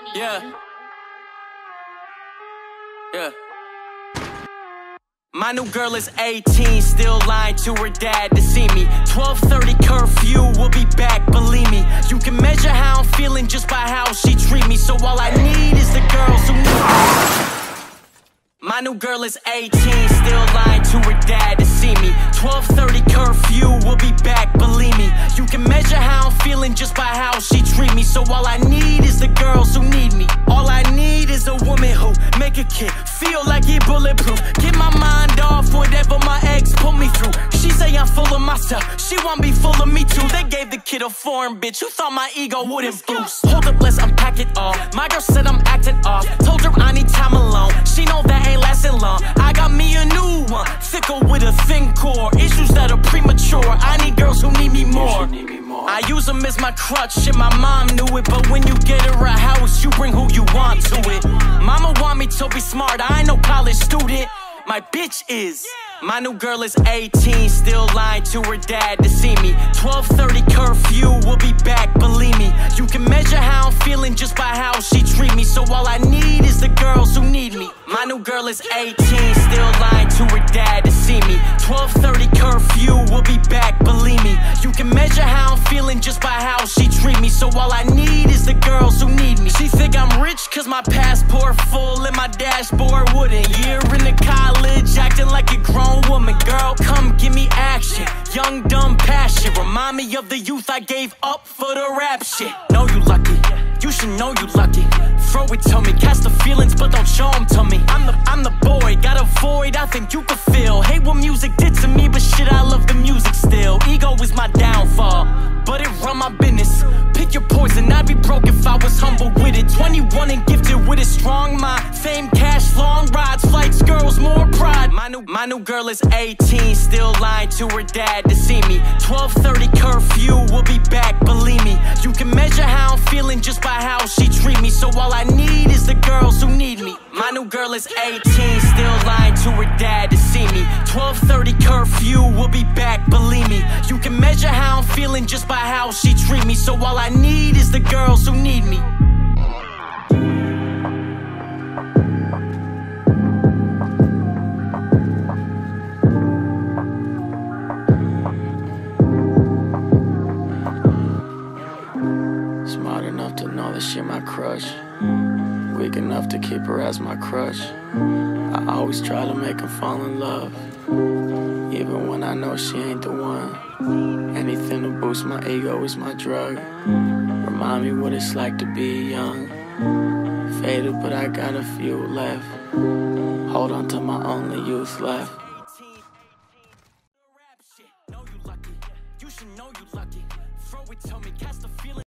Yeah. Yeah. My new girl is 18, still lying to her dad to see me. 12:30 curfew, we'll be back, believe me. You can measure how I'm feeling just by how she treat me. So all I need is the girls who need me. My new girl is 18, still lying to her dad to see me. 12:30 curfew, we'll be back, believe me. You can measure how I'm feeling just by how she treat me. So all I need is the girls who need me. All I need is a woman who make a kid feel like he bulletproof. Get my mind off whatever my ex put me through. She say I'm full of myself, she want be full of me too. They gave the kid a foreign bitch who thought my ego wouldn't boost. Hold up, let's unpack it all. My girl said I'm acting off, told her I need time alone. She know that ain't lasting long. I got me a new one, thicker with a thin core. Issues that are premature, I need girls who need me more. I use them as my crutch, shit, my mom knew it. But when you get her a house, you bring who you want to it. Mama want me to be smart, I ain't no college student. My bitch is. My new girl is 18, still lying to her dad to see me. 12:30 curfew, we'll be back, believe me. You can measure how I'm feeling just by how she treat me. So all I need is the girls who need me. My new girl is 18, still lying to her dad to see me. 12:30 curfew, we'll be back, believe me. You can measure how I'm feeling just by how she treat me. So all I need is the girls who need me. She think I'm rich cause my passport full and my dashboard wooden. Year into college, acting like a grown woman. Girl, come give me action. Young, dumb passion. Remind me of the youth I gave up for the rap shit. Know you lucky, you should know you lucky. Throw it to me, catch the feelings but don't show them to me. I'm the boy, got a void I think you could fill. Hate what music did to me, but shit, I love the music still. Ego is my downfall, but it run my business. Pick your poison, I'd be broke if I was humble with it. 21 and gifted with a strong mind. Fame, cash, long rides, flights, girls, more pride. My new girl is 18, still lying to her dad to see me. 12:30 curfew, we'll be back, believe me. You can measure how I'm feeling just by how she treat me. So all I need is the girls who need me. My new girl is 18, still lying to her dad to see me. 12:30 curfew, we'll be back, believe me. You can measure how I'm feeling just by how she treat me. So all I need is the girls who need me. Smart enough to know that she my crush, weak enough to keep her as my crush. I always try to make her fall in love, even when I know she ain't the one. Anything to boost my ego is my drug. Remind me what it's like to be young. Faded, but I got a few left. Hold on to my only youth left. Know you lucky, you should know you lucky. Throw it to me, catch the feeling.